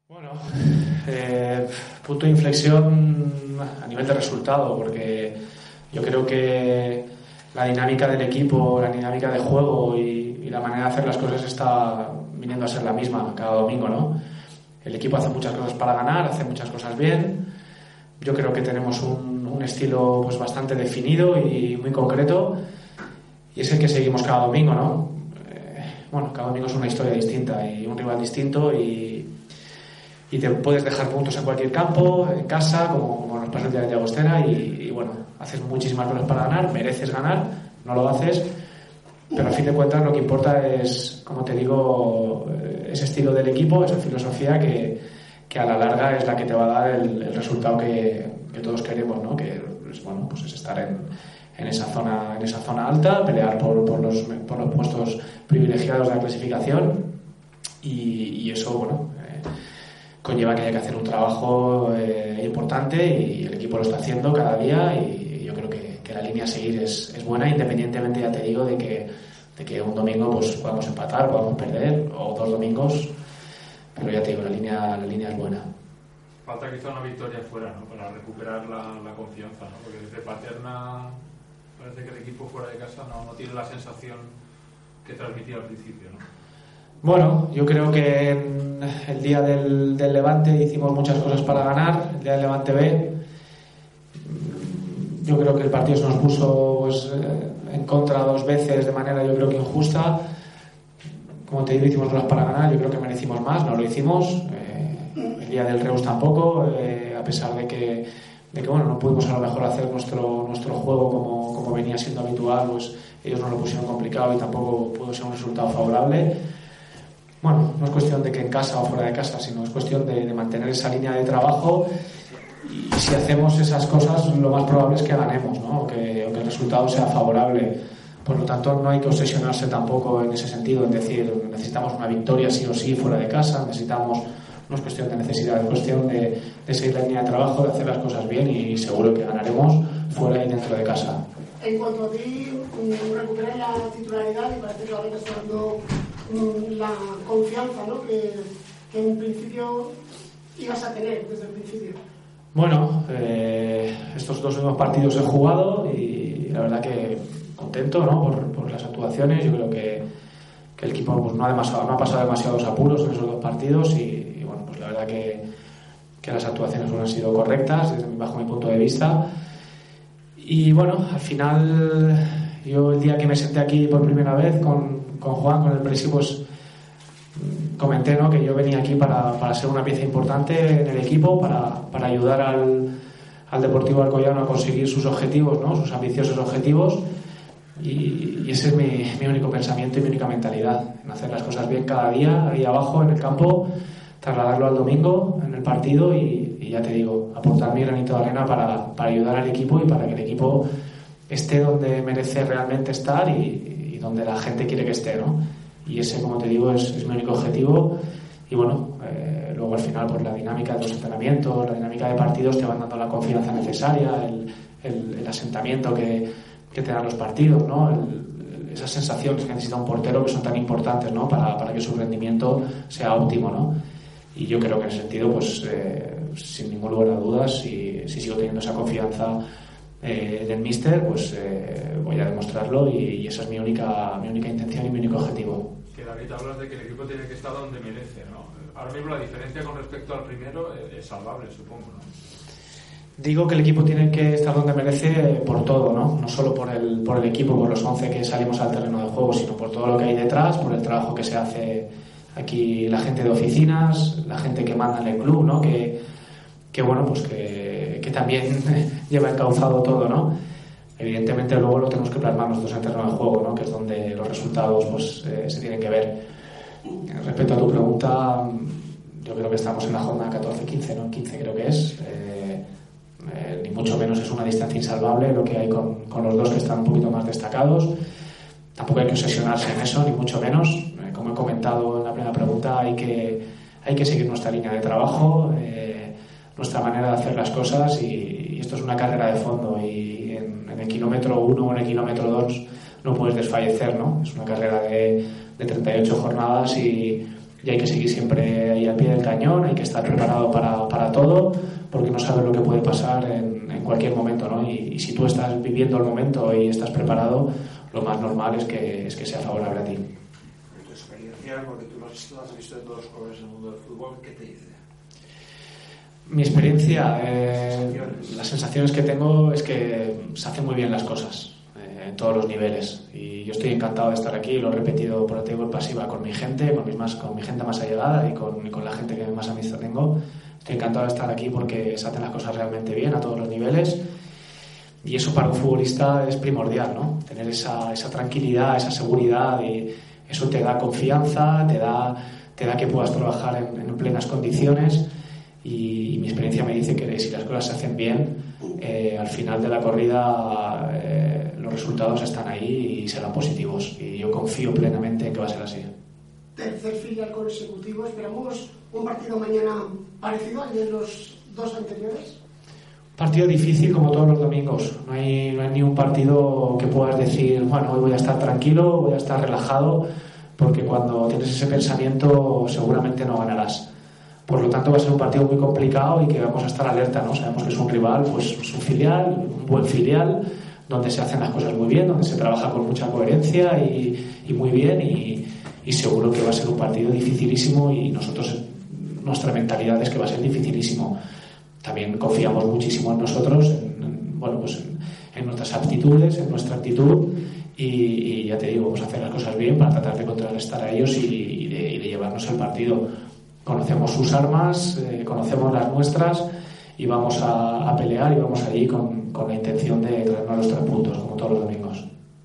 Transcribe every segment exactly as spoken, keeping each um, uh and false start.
Bueno, eh, punto de inflexión a nivel de resultado, porque yo creo que la dinámica del equipo, la dinámica de juego y, y la manera de hacer las cosas está viniendo a ser la misma cada domingo, ¿no? El equipo hace muchas cosas para ganar, hace muchas cosas bien. Yo creo que tenemos un, un estilo pues bastante definido y muy concreto, y es el que seguimos cada domingo, ¿no? Eh, bueno, cada domingo es una historia distinta y un rival distinto, y y te puedes dejar puntos en cualquier campo, en casa, como, como nos pasa el día de Llagostera, y, y bueno, haces muchísimas cosas para ganar, mereces ganar, no lo haces, pero a fin de cuentas lo que importa es, como te digo, ese estilo del equipo, esa filosofía que, que a la larga es la que te va a dar el, el resultado que, que todos queremos, ¿no? Que es, bueno, pues es estar en, en esa zona, en esa zona alta, pelear por, por, los, por los puestos privilegiados de la clasificación, y, y eso, bueno, eh, conlleva que hay que hacer un trabajo eh, importante, y el equipo lo está haciendo cada día, y yo creo que, que la línea a seguir es, es buena, independientemente, ya te digo, de que, de que un domingo pues podamos empatar, podamos perder, o dos domingos, pero ya te digo, la línea, la línea es buena. Falta quizá una victoria fuera, ¿no? Para recuperar la, la confianza, ¿no? Porque desde Paterna parece que el equipo fuera de casa no, no tiene la sensación que transmitía al principio, ¿no? Bueno, yo creo que en el día del, del Levante hicimos muchas cosas para ganar. El día del Levante B, yo creo que el partido se nos puso pues, en contra dos veces de manera, yo creo que injusta. Como te digo, hicimos cosas para ganar, yo creo que merecimos más, no lo hicimos. Eh, el día del Reus tampoco, eh, a pesar de que, de que bueno, no pudimos a lo mejor hacer nuestro, nuestro juego como, como venía siendo habitual, pues ellos nos lo pusieron complicado y tampoco pudo ser un resultado favorable. Bueno, no es cuestión de que en casa o fuera de casa, sino es cuestión de, de mantener esa línea de trabajo, y si hacemos esas cosas lo más probable es que ganemos, ¿no? O que, o que el resultado sea favorable. Por lo tanto, no hay que obsesionarse tampoco en ese sentido, en decir necesitamos una victoria sí o sí fuera de casa, necesitamos, no es cuestión de necesidad, es cuestión de, de seguir la línea de trabajo, de hacer las cosas bien, y seguro que ganaremos fuera y dentro de casa. En cuanto a ti, recuperar la titularidad, y parece que ahora te está dando la confianza, ¿no? que, que en principio ibas a tener desde el principio. Bueno, eh, estos dos últimos partidos he jugado y la verdad que contento, ¿no? por, por las actuaciones. Yo creo que, que el equipo pues, no, ha demasiado, no ha pasado demasiados apuros en esos dos partidos, y, y bueno, pues la verdad que, que las actuaciones no han sido correctas desde, bajo mi punto de vista. Y bueno, al final yo el día que me senté aquí por primera vez con con Juan, con el presi, pues comenté, ¿no? que yo venía aquí para, para ser una pieza importante en el equipo, para, para ayudar al, al Deportivo Alcoyano a conseguir sus objetivos, ¿no? sus ambiciosos objetivos, y, y ese es mi, mi único pensamiento y mi única mentalidad, en hacer las cosas bien cada día, ahí abajo en el campo, trasladarlo al domingo en el partido, y, y ya te digo, aportar mi granito de arena para, para ayudar al equipo y para que el equipo esté donde merece realmente estar, y donde la gente quiere que esté, ¿no? Y ese, como te digo, es, es mi único objetivo. Y bueno, eh, luego al final, pues la dinámica de los entrenamientos, la dinámica de partidos te van dando la confianza necesaria, el, el, el asentamiento que, que te dan los partidos, ¿no? El, esas sensaciones que necesita un portero, que son tan importantes, ¿no? Para, para que su rendimiento sea óptimo, ¿no? Y yo creo que en ese sentido, pues eh, sin ningún lugar a dudas, si, si sigo teniendo esa confianza Eh, del míster, pues eh, voy a demostrarlo, y, y esa es mi única mi única intención y mi único objetivo. Que David, hablas de que el equipo tiene que estar donde merece, ¿no? Ahora mismo la diferencia con respecto al primero es salvable, supongo, ¿no? Digo que el equipo tiene que estar donde merece por todo, ¿no? No solo por el, por el equipo, por los once que salimos al terreno de juego, sino por todo lo que hay detrás, por el trabajo que se hace aquí, la gente de oficinas, la gente que manda en el club, ¿no? Que, que bueno, pues que que también lleva encauzado todo, ¿no? Evidentemente luego lo tenemos que plasmar nosotros en el terreno de juego, ¿no? Que es donde los resultados pues eh, se tienen que ver. Respecto a tu pregunta, yo creo que estamos en la jornada catorce quince, ¿no? quince creo que es. Eh, eh, ni mucho menos es una distancia insalvable lo que hay con, con los dos que están un poquito más destacados. Tampoco hay que obsesionarse en eso, ni mucho menos. Eh, como he comentado en la primera pregunta, hay que, hay que seguir nuestra línea de trabajo, eh, nuestra manera de hacer las cosas, y, y esto es una carrera de fondo, y en, en el kilómetro uno o en el kilómetro dos no puedes desfallecer, ¿no? Es una carrera de, de treinta y ocho jornadas, y, y hay que seguir siempre ahí al pie del cañón, hay que estar preparado para, para todo, porque no sabes lo que puede pasar en, en cualquier momento, ¿no? Y, y si tú estás viviendo el momento y estás preparado, lo más normal es que, es que sea favorable a ti. Tu experiencia, porque tú lo has, lo has visto de todos los colores en el mundo del fútbol, ¿qué te dice? Mi experiencia, eh, las sensaciones que tengo es que se hacen muy bien las cosas eh, en todos los niveles, y yo estoy encantado de estar aquí. Lo he repetido por activa y por pasiva con mi gente, con, mis más, con mi gente más allegada y con, y con la gente que más amistad tengo. Estoy encantado de estar aquí porque se hacen las cosas realmente bien a todos los niveles, y eso para un futbolista es primordial, ¿no? Tener esa, esa tranquilidad, esa seguridad, y eso te da confianza, te da, te da que puedas trabajar en, en plenas condiciones. Y, y mi experiencia me dice que si las cosas se hacen bien, eh, al final de la corrida eh, los resultados están ahí y serán positivos, y yo confío plenamente en que va a ser así. Tercer filial consecutivo, esperamos un partido mañana parecido al de los dos anteriores. Partido difícil como todos los domingos, no hay, no hay ni un partido que puedas decir, bueno, hoy voy a estar tranquilo, voy a estar relajado, porque cuando tienes ese pensamiento seguramente no ganarás. Por lo tanto, va a ser un partido muy complicado y que vamos a estar alerta, ¿no? Sabemos que es un rival, pues es un filial, un buen filial, donde se hacen las cosas muy bien, donde se trabaja con mucha coherencia y, y muy bien, y, y seguro que va a ser un partido dificilísimo, y nosotros, nuestra mentalidad es que va a ser dificilísimo. También confiamos muchísimo en nosotros, en, en, bueno, pues en, en nuestras aptitudes, en nuestra actitud, y, y ya te digo, vamos a hacer las cosas bien para tratar de contrarrestar a ellos y, y, de, y de llevarnos el partido. Conocemos sus armas, eh, conocemos las nuestras, y vamos a, a pelear, y vamos allí con, con la intención de traernos los tres puntos, como todos los domingos.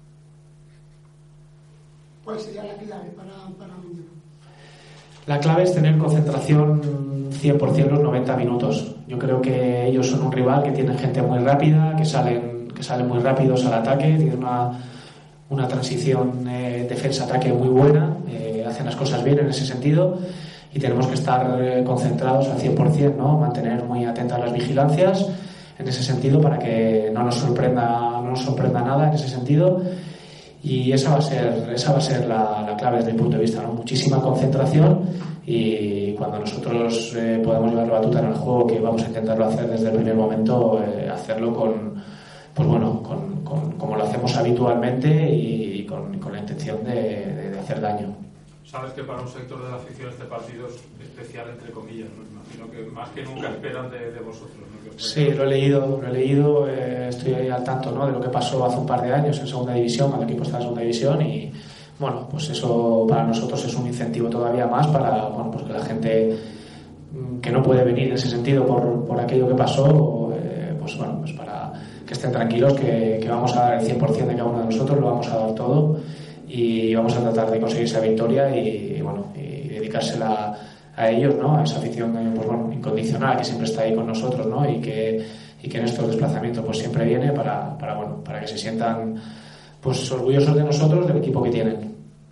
¿Cuál sería la clave para, para mañana? La clave es tener concentración cien por ciento los noventa minutos. Yo creo que ellos son un rival que tienen gente muy rápida, que salen, que salen muy rápidos al ataque, tienen una, una transición eh, defensa-ataque muy buena, eh, hacen las cosas bien en ese sentido. Y tenemos que estar concentrados al cien por ciento, ¿no? Mantener muy atentas las vigilancias en ese sentido, para que no nos sorprenda, no nos sorprenda nada en ese sentido. Y esa va a ser, esa va a ser la, la clave desde mi punto de vista, ¿no? Muchísima concentración, y cuando nosotros eh, podamos llevar la batuta en el juego, que vamos a intentarlo hacer desde el primer momento, eh, hacerlo con, pues bueno, con, con, como lo hacemos habitualmente, y, y con, con la intención de, de, de hacer daño. Sabes que para un sector de la afición este partido es especial, entre comillas, ¿no? Imagino que más que nunca esperan de, de vosotros, ¿no? Sí, lo he leído, lo he leído, eh, estoy ahí al tanto, ¿no?, de lo que pasó hace un par de años en segunda división, cuando el equipo estaba en segunda división, y bueno, pues eso para nosotros es un incentivo todavía más para, bueno, pues que la gente que no puede venir en ese sentido por, por aquello que pasó, eh, pues bueno, pues para que estén tranquilos, que, que vamos a dar el cien por ciento de cada uno de nosotros, lo vamos a dar todo, y vamos a tratar de conseguir esa victoria, y, y bueno, y dedicársela a ellos, ¿no?, a esa afición, pues bueno, incondicional, que siempre está ahí con nosotros, ¿no?, y que, y que en estos desplazamientos pues siempre viene para, para, bueno, para que se sientan pues orgullosos de nosotros, del equipo que tienen.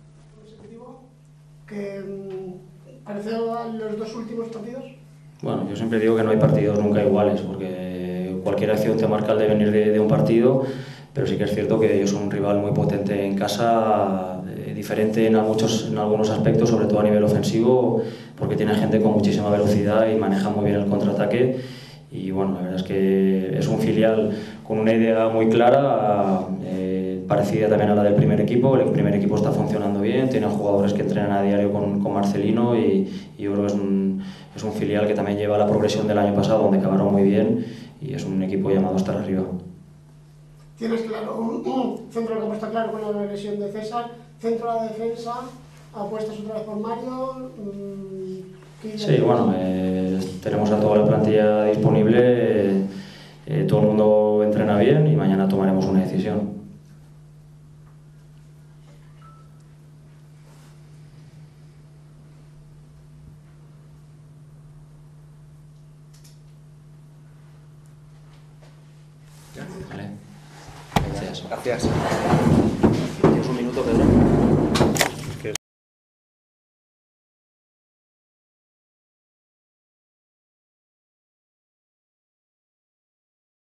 ¿Qué pareció a los dos últimos partidos? Bueno, yo siempre digo que no hay partidos nunca iguales, porque cualquier acción te marca el devenir de, de un partido, pero sí que es cierto que ellos son un rival muy potente en casa, eh, diferente en, a muchos, en algunos aspectos, sobre todo a nivel ofensivo, porque tiene gente con muchísima velocidad y maneja muy bien el contraataque. Y bueno, la verdad es que es un filial con una idea muy clara, eh, parecida también a la del primer equipo. El primer equipo está funcionando bien, tiene jugadores que entrenan a diario con, con Marcelino, y, y yo creo que es un, es un filial que también lleva la progresión del año pasado, donde acabaron muy bien, y es un equipo llamado a estar arriba. Tienes claro, un centro del campo está claro con la lesión de César, centro de la defensa, apuestas otra vez por Mario. Sí, bueno, eh, tenemos a toda la plantilla disponible, eh, eh, todo el mundo entrena bien, y mañana tomaremos una decisión. Vale. Gracias. Gracias. ¿Tienes un minuto, Pedro?